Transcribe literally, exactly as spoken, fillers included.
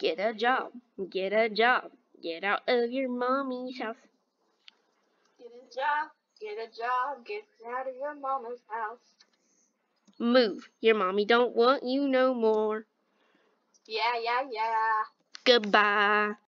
Get a job. Get a job. Get out of your mommy's house. Get a job. Get a job. Get out of your mama's house. Move. Your mommy don't want you no more. Yeah, yeah, yeah. Goodbye.